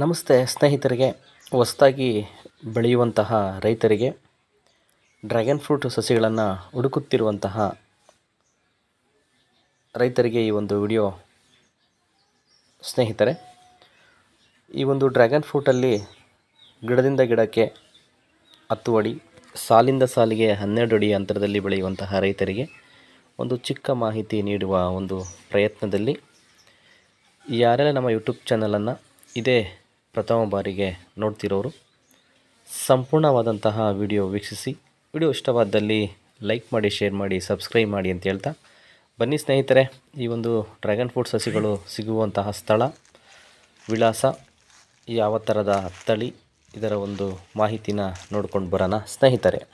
ನಮಸ್ತೆ ಸ್ನೇಹಿತರಿಗೆ. ಹೊಸದಾಗಿ ಬೆಳೆಯುವಂತಹ ರೈತರಿಗೆ ಡ್ರ್ಯಾಗನ್ ಫ್ರೂಟ್ ಸಸಿಗಳನ್ನು ಹುಡುಕುತ್ತಿರುವಂತಹ ರೈತರಿಗೆ ಈ ಒಂದು ವಿಡಿಯೋ. ಸ್ನೇಹಿತರೆ, ಈ ಒಂದು ಡ್ರ್ಯಾಗನ್ ಫ್ರೂಟಲ್ಲಿ ಗಿಡದಿಂದ ಗಿಡಕ್ಕೆ 10 ಅಡಿ, ಸಾಲಿಂದ ಸಾಲಿಗೆ 12 ಅಡಿ ಅಂತರದಲ್ಲಿ ಬೆಳೆಯುವಂತಹ ರೈತರಿಗೆ ಒಂದು ಚಿಕ್ಕ ಮಾಹಿತಿ ನೀಡುವ ಒಂದು ಪ್ರಯತ್ನದಲ್ಲಿ ಯಾರೆಲ್ಲ ನಮ್ಮ ಯೂಟ್ಯೂಬ್ ಚಾನಲನ್ನು ಇದೇ ಪ್ರಥಮ ಬಾರಿಗೆ ನೋಡ್ತಿರೋರು ಸಂಪೂರ್ಣವಾದಂತಹ ವಿಡಿಯೋ ವೀಕ್ಷಿಸಿ. ವಿಡಿಯೋ ಇಷ್ಟವಾದಲ್ಲಿ ಲೈಕ್ ಮಾಡಿ, ಶೇರ್ ಮಾಡಿ, ಸಬ್ಸ್ಕ್ರೈಬ್ ಮಾಡಿ ಅಂತ ಹೇಳ್ತಾ ಬನ್ನಿ ಸ್ನೇಹಿತರೆ, ಈ ಒಂದು ಡ್ರ್ಯಾಗನ್ ಫ್ರೂಟ್ ಸಸಿಗಳು ಸಿಗುವಂತಹ ಸ್ಥಳ, ವಿಳಾಸ, ಯಾವ ಥರದ ತಳಿ, ಇದರ ಒಂದು ಮಾಹಿತಿನ ನೋಡ್ಕೊಂಡು ಬರೋಣ ಸ್ನೇಹಿತರೆ.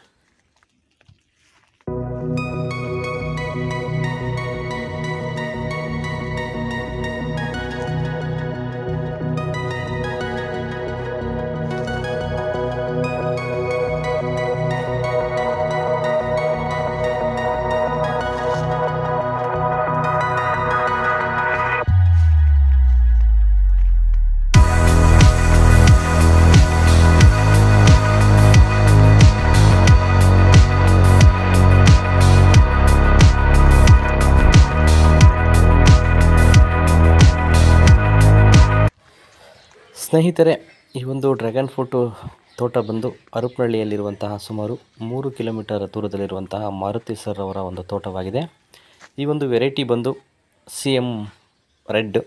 ಸ್ನೇಹಿತರೆ, ಈ ಒಂದು ಡ್ರ್ಯಾಗನ್ ಫ್ರೂಟು ತೋಟ ಬಂದು ಹರಪನಹಳ್ಳಿಯಲ್ಲಿರುವಂತಹ ಸುಮಾರು 3 ಕಿಲೋಮೀಟರ್ ದೂರದಲ್ಲಿರುವಂತಹ ಮಾರುತಿ ಸರ್ ಅವರ ಒಂದು ತೋಟವಾಗಿದೆ. ಈ ಒಂದು ವೆರೈಟಿ ಬಂದು CM ರೆಡ್.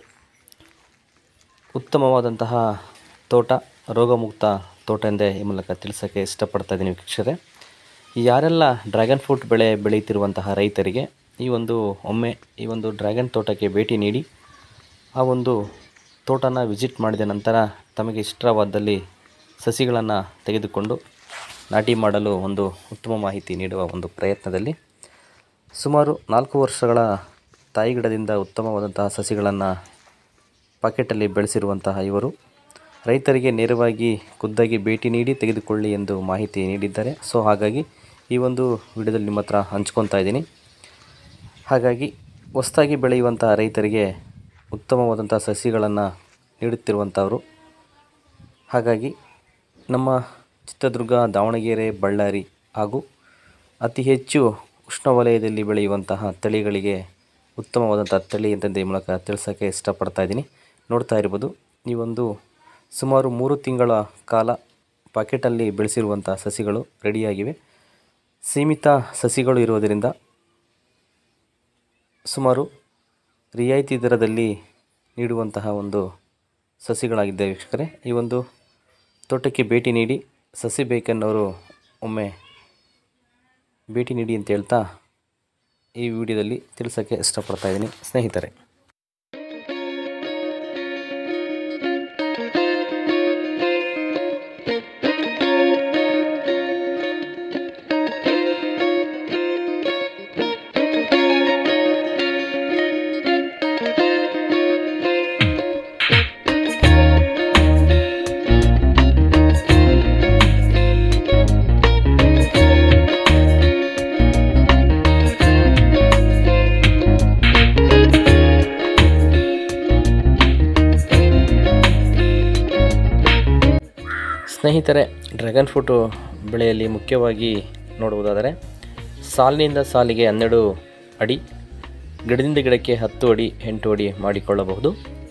ಉತ್ತಮವಾದಂತಹ ತೋಟ, ರೋಗಮುಕ್ತ ತೋಟ ಎಂದೇ ಈ ಮೂಲಕ ತಿಳಿಸೋಕ್ಕೆ ಇಷ್ಟಪಡ್ತಾ ಇದ್ದೀನಿ ವೀಕ್ಷಕರೇ. ಯಾರೆಲ್ಲ ಡ್ರ್ಯಾಗನ್ ಫ್ರೂಟ್ ಬೆಳೆ ಬೆಳೆಯುತ್ತಿರುವಂತಹ ರೈತರಿಗೆ ಒಮ್ಮೆ ಈ ಒಂದು ಡ್ರ್ಯಾಗನ್ ತೋಟಕ್ಕೆ ಭೇಟಿ ನೀಡಿ ಆ ಒಂದು ತೋಟನ ವಿಸಿಟ್ ಮಾಡಿದ ನಂತರ ತಮಗೆ ಇಷ್ಟವಾದಲ್ಲಿ ಸಸಿಗಳನ್ನು ತೆಗೆದುಕೊಂಡು ನಾಟಿ ಮಾಡಲು ಒಂದು ಉತ್ತಮ ಮಾಹಿತಿ ನೀಡುವ ಒಂದು ಪ್ರಯತ್ನದಲ್ಲಿ ಸುಮಾರು 4 ವರ್ಷಗಳ ತಾಯಿ ಗಿಡದಿಂದ ಉತ್ತಮವಾದಂತಹ ಸಸಿಗಳನ್ನು ಪಾಕೆಟಲ್ಲಿ ಬೆಳೆಸಿರುವಂತಹ ಇವರು ರೈತರಿಗೆ ನೇರವಾಗಿ ಖುದ್ದಾಗಿ ಭೇಟಿ ನೀಡಿ ತೆಗೆದುಕೊಳ್ಳಿ ಎಂದು ಮಾಹಿತಿ ನೀಡಿದ್ದಾರೆ. ಸೊ ಹಾಗಾಗಿ ಈ ಒಂದು ವಿಡಿಯೋದಲ್ಲಿ ನಿಮ್ಮ ಹತ್ರ ಹಂಚ್ಕೊತಾ ಇದ್ದೀನಿ. ಹಾಗಾಗಿ ಹೊಸದಾಗಿ ಬೆಳೆಯುವಂತಹ ರೈತರಿಗೆ ಉತ್ತಮವಾದಂಥ ಸಸಿಗಳನ್ನು ನೀಡುತ್ತಿರುವಂಥವರು. ಹಾಗಾಗಿ ನಮ್ಮ ಚಿತ್ರದುರ್ಗ, ದಾವಣಗೆರೆ, ಬಳ್ಳಾರಿ ಹಾಗೂ ಅತಿ ಹೆಚ್ಚು ಉಷ್ಣವಲಯದಲ್ಲಿ ಬೆಳೆಯುವಂತಹ ತಳಿಗಳಿಗೆ ಉತ್ತಮವಾದಂಥ ತಳಿ ಅಂತಂದು ಈ ಮೂಲಕ ತಿಳಿಸೋಕ್ಕೆ ಇಷ್ಟಪಡ್ತಾ ಇದ್ದೀನಿ. ನೋಡ್ತಾ ಇರ್ಬೋದು, ಈ ಒಂದು ಸುಮಾರು 3 ತಿಂಗಳ ಕಾಲ ಪಾಕೆಟಲ್ಲಿ ಬೆಳೆಸಿರುವಂಥ ಸಸಿಗಳು ರೆಡಿಯಾಗಿವೆ. ಸೀಮಿತ ಸಸಿಗಳು ಇರುವುದರಿಂದ ಸುಮಾರು ರಿಯಾಯಿತಿ ದರದಲ್ಲಿ ನೀಡುವಂತಹ ಒಂದು ಸಸಿಗಳಾಗಿದ್ದ ವೀಕ್ಷಕರೇ. ಈ ಒಂದು ತೋಟಕ್ಕೆ ಭೇಟಿ ನೀಡಿ ಸಸಿ ಬೇಕೆನ್ನೋರು ಒಮ್ಮೆ ಭೇಟಿ ನೀಡಿ ಅಂತ ಹೇಳ್ತಾ ಈ ವಿಡಿಯೋದಲ್ಲಿ ತಿಳಿಸೋಕ್ಕೆ ಇಷ್ಟಪಡ್ತಾ ಇದ್ದೀನಿ ಸ್ನೇಹಿತರೆ. ಸ್ನೇಹಿತರೆ, ಡ್ರ್ಯಾಗನ್ ಫ್ರೂಟು ಬೆಳೆಯಲ್ಲಿ ಮುಖ್ಯವಾಗಿ ನೋಡುವುದಾದರೆ ಸಾಲಿನಿಂದ ಸಾಲಿಗೆ 12 ಅಡಿ, ಗಿಡದಿಂದ ಗಿಡಕ್ಕೆ 10 ಅಡಿ, 8 ಅಡಿ ಮಾಡಿಕೊಳ್ಳಬಹುದು.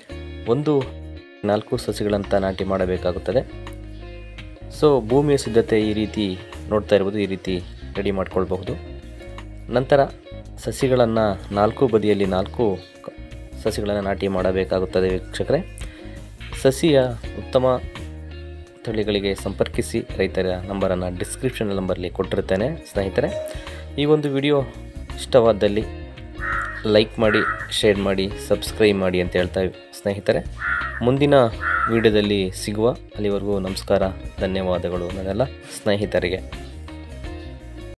4 ಸಸಿಗಳಂತ ನಾಟಿ ಮಾಡಬೇಕಾಗುತ್ತದೆ. ಸೊ ಭೂಮಿಯ ಸಿದ್ಧತೆ ಈ ರೀತಿ ನೋಡ್ತಾ ಇರ್ಬೋದು, ಈ ರೀತಿ ರೆಡಿ ಮಾಡಿಕೊಳ್ಬಹುದು. ನಂತರ ಸಸಿಗಳನ್ನು 4 ಬದಿಯಲ್ಲಿ 4 ಸಸಿಗಳನ್ನು ನಾಟಿ ಮಾಡಬೇಕಾಗುತ್ತದೆ ವೀಕ್ಷಕರೇ. ಸಸಿಯ ಉತ್ತಮ ತಳಿಗಳಿಗೆ ಸಂಪರ್ಕಿಸಿ. ರೈತರ ನಂಬರನ್ನು ಡಿಸ್ಕ್ರಿಪ್ಷನ್ ನಂಬರಲ್ಲಿ ಕೊಟ್ಟಿರ್ತೇನೆ ಸ್ನೇಹಿತರೆ. ಈ ಒಂದು ವಿಡಿಯೋ ಇಷ್ಟವಾದಲ್ಲಿ ಲೈಕ್ ಮಾಡಿ, ಶೇರ್ ಮಾಡಿ, ಸಬ್ಸ್ಕ್ರೈಬ್ ಮಾಡಿ ಅಂತ ಹೇಳ್ತಾ ಸ್ನೇಹಿತರೆ, ಮುಂದಿನ ವಿಡಿಯೋದಲ್ಲಿ ಸಿಗುವ. ಅಲ್ಲಿವರೆಗೂ ನಮಸ್ಕಾರ, ಧನ್ಯವಾದಗಳು ನನ್ನೆಲ್ಲ ಸ್ನೇಹಿತರಿಗೆ.